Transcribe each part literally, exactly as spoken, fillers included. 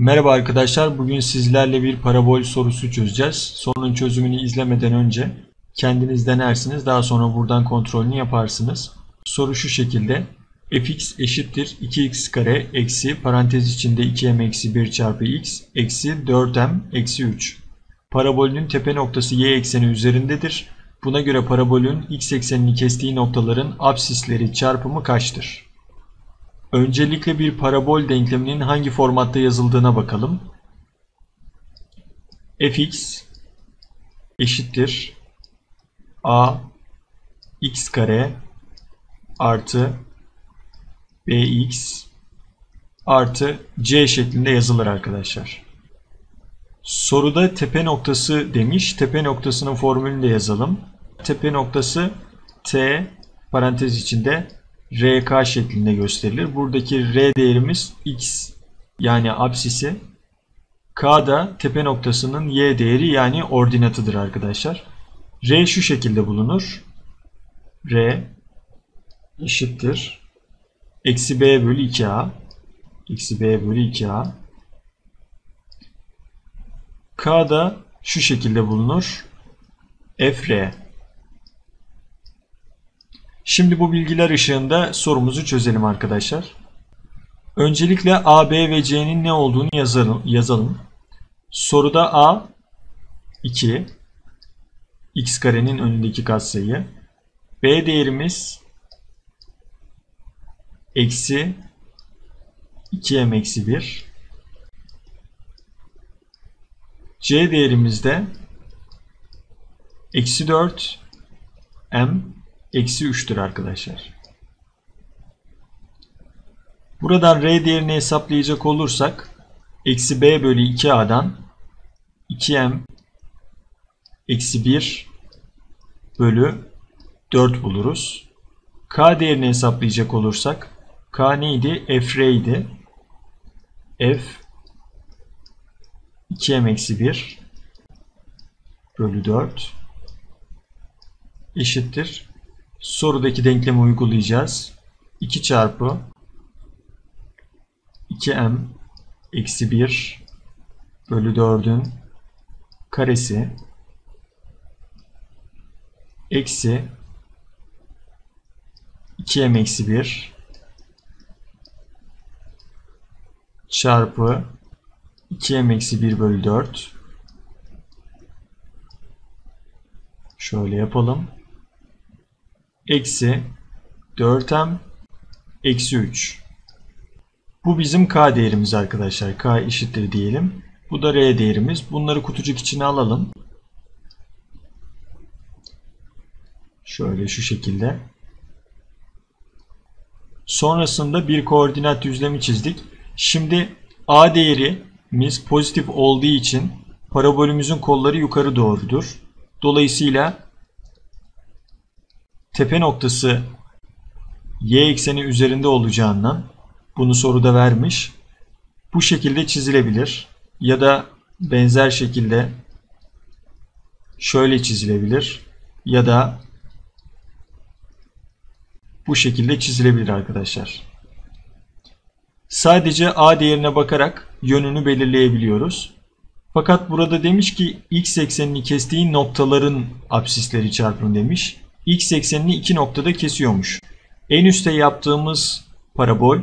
Merhaba arkadaşlar, bugün sizlerle bir parabol sorusu çözeceğiz. Sorunun çözümünü izlemeden önce kendiniz denersiniz, daha sonra buradan kontrolünü yaparsınız. Soru şu şekilde: fx eşittir iki x kare eksi parantez içinde iki m eksi bir çarpı x eksi dört m eksi üç. Parabolün tepe noktası y ekseni üzerindedir. Buna göre parabolün x eksenini kestiği noktaların apsisleri çarpımı kaçtır? Öncelikle bir parabol denkleminin hangi formatta yazıldığına bakalım. Fx eşittir a x kare artı bx artı c şeklinde yazılır arkadaşlar. Soruda tepe noktası demiş. Tepe noktasının formülünü de yazalım. Tepe noktası t parantez içinde rk şeklinde gösterilir. Buradaki r değerimiz x yani apsisi. K da tepe noktasının y değeri yani ordinatıdır arkadaşlar. R şu şekilde bulunur. R eşittir eksi b bölü iki a. Eksi b bölü iki a. K da şu şekilde bulunur. F R. Şimdi bu bilgiler ışığında sorumuzu çözelim arkadaşlar. Öncelikle A, B ve C'nin ne olduğunu yazalım. yazalım. Soruda A iki, x karenin önündeki katsayı. B değerimiz eksi iki m eksi bir. C değerimiz de eksi dört m eksi üç'tür arkadaşlar. Buradan R değerini hesaplayacak olursak eksi b bölü iki a'dan iki m eksi bir bölü dört buluruz. K değerini hesaplayacak olursak K neydi? F R idi. F iki m eksi bir bölü dört eşittir. Sorudaki denklemi uygulayacağız. iki çarpı iki m eksi bir bölü dört'ün karesi eksi iki m eksi bir çarpı iki m eksi bir bölü dört. Şöyle yapalım. Eksi dört m eksi üç. Bu bizim K değerimiz arkadaşlar. K eşittir diyelim. Bu da R değerimiz. Bunları kutucuk içine alalım. Şöyle şu şekilde. Sonrasında bir koordinat düzlemi çizdik. Şimdi A değerimiz pozitif olduğu için parabolümüzün kolları yukarı doğrudur. Dolayısıyla tepe noktası y ekseni üzerinde olacağından bunu soruda vermiş. Bu şekilde çizilebilir. Ya da benzer şekilde şöyle çizilebilir. Ya da bu şekilde çizilebilir arkadaşlar. Sadece A değerine bakarak yönünü belirleyebiliyoruz. Fakat burada demiş ki x eksenini kestiği noktaların apsisleri çarpımı demiş. X eksenini iki noktada kesiyormuş. En üstte yaptığımız parabol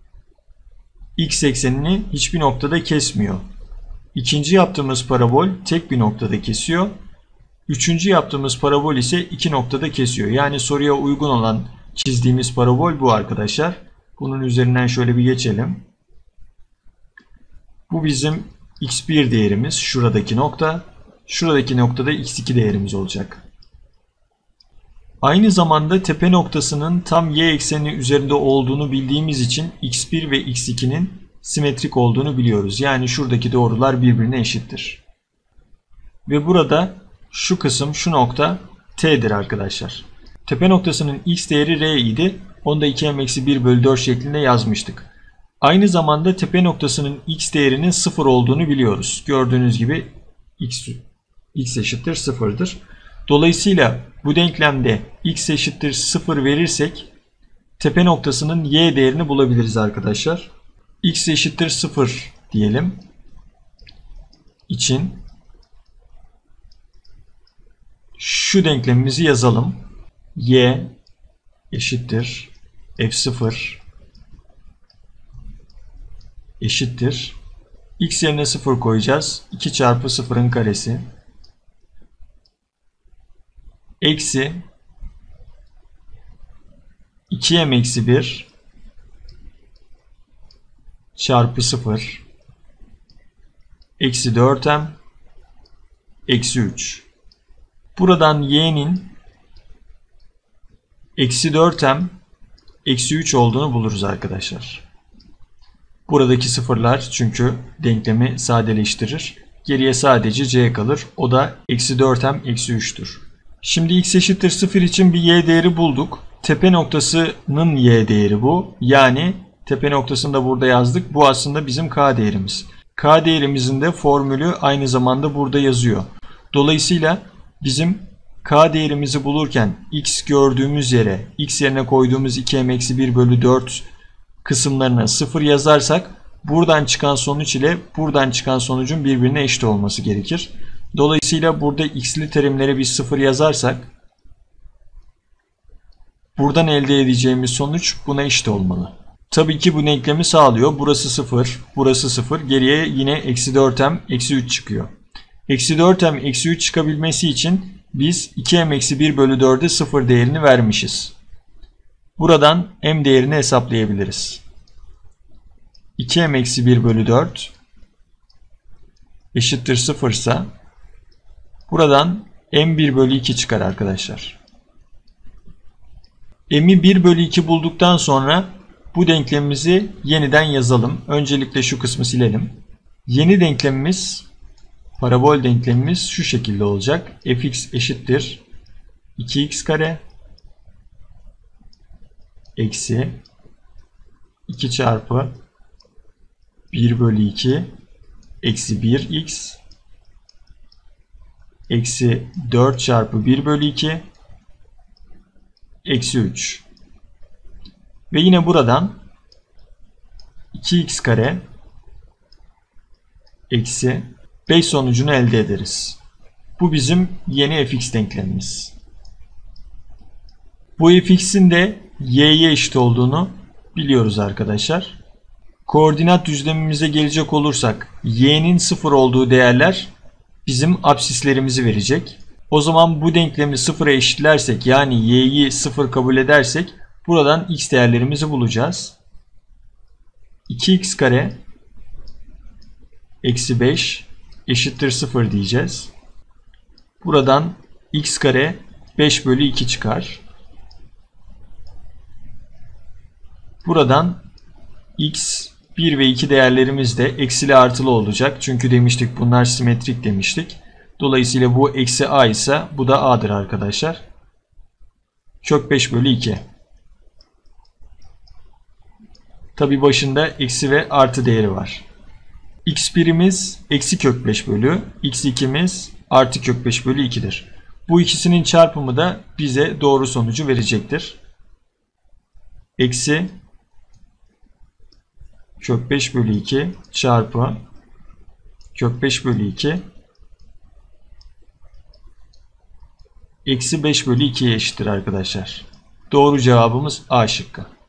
x eksenini hiçbir noktada kesmiyor. İkinci yaptığımız parabol tek bir noktada kesiyor. Üçüncü yaptığımız parabol ise iki noktada kesiyor. Yani soruya uygun olan çizdiğimiz parabol bu arkadaşlar. Bunun üzerinden şöyle bir geçelim. Bu bizim x bir değerimiz. Şuradaki nokta. Şuradaki noktada x iki değerimiz olacak. Aynı zamanda tepe noktasının tam y ekseni üzerinde olduğunu bildiğimiz için x bir ve x iki'nin simetrik olduğunu biliyoruz. Yani şuradaki doğrular birbirine eşittir. Ve burada şu kısım, şu nokta t'dir arkadaşlar. Tepe noktasının x değeri r idi. Onu da iki m eksi bir bölü dört şeklinde yazmıştık. Aynı zamanda tepe noktasının x değerinin sıfır olduğunu biliyoruz. Gördüğünüz gibi x, x eşittir sıfır'dır. Dolayısıyla bu denklemde x eşittir sıfır verirsek tepe noktasının y değerini bulabiliriz arkadaşlar. X eşittir sıfır diyelim. için şu denklemimizi yazalım. Y eşittir f sıfır eşittir. X yerine sıfır koyacağız. iki çarpı sıfırın karesi. Eksi iki m eksi bir çarpı sıfır eksi dört m eksi üç. Buradan y'nin eksi dört m eksi üç olduğunu buluruz arkadaşlar. Buradaki sıfırlar çünkü denklemi sadeleştirir. Geriye sadece c kalır. O da eksi dört m eksi üç'tür. Şimdi x eşittir sıfır için bir y değeri bulduk. Tepe noktasının y değeri bu. Yani tepe noktasını da burada yazdık. Bu aslında bizim k değerimiz. K değerimizin de formülü aynı zamanda burada yazıyor. Dolayısıyla bizim k değerimizi bulurken x gördüğümüz yere x yerine koyduğumuz iki m eksi bir bölü dört kısımlarına sıfır yazarsak buradan çıkan sonuç ile buradan çıkan sonucun birbirine eşit olması gerekir. Dolayısıyla burada x'li terimlere biz sıfır yazarsak buradan elde edeceğimiz sonuç buna eşit olmalı. Tabii ki bu denklemi sağlıyor. Burası sıfır, burası sıfır. Geriye yine eksi dört m eksi üç çıkıyor. Eksi dört m eksi üç çıkabilmesi için biz iki m eksi bir bölü dört'e sıfır değerini vermişiz. Buradan m değerini hesaplayabiliriz. iki m eksi bir bölü dört eşittir sıfır ise buradan m bir bölü iki çıkar arkadaşlar. M'i bir bölü iki bulduktan sonra bu denklemimizi yeniden yazalım. Öncelikle şu kısmı silelim. Yeni denklemimiz, parabol denklemimiz şu şekilde olacak. Fx eşittir iki x kare eksi iki çarpı bir bölü iki eksi bir x eksi dört çarpı bir bölü iki eksi üç. Ve yine buradan iki x kare eksi beş sonucunu elde ederiz. Bu bizim yeni fx denklemimiz. Bu fx'in de y'ye eşit olduğunu biliyoruz arkadaşlar. Koordinat düzlemimize gelecek olursak y'nin sıfır olduğu değerler bizim absislerimizi verecek. O zaman bu denklemi sıfıra eşitlersek yani y'yi sıfır kabul edersek buradan x değerlerimizi bulacağız. iki x kare eksi beş eşittir sıfır diyeceğiz. Buradan x kare beş bölü iki çıkar. Buradan x bir ve iki değerlerimiz de eksili artılı olacak. Çünkü demiştik bunlar simetrik demiştik. Dolayısıyla bu eksi a ise bu da a'dır arkadaşlar. Kök beş bölü iki. Tabi başında eksi ve artı değeri var. x birimiz eksi kök beş bölü, x ikimiz artı kök beş bölü iki'dir. Bu ikisinin çarpımı da bize doğru sonucu verecektir. Eksi kök beş bölü iki çarpı kök beş bölü iki eksi beş bölü iki'ye eşittir arkadaşlar. Doğru cevabımız A şıkkı.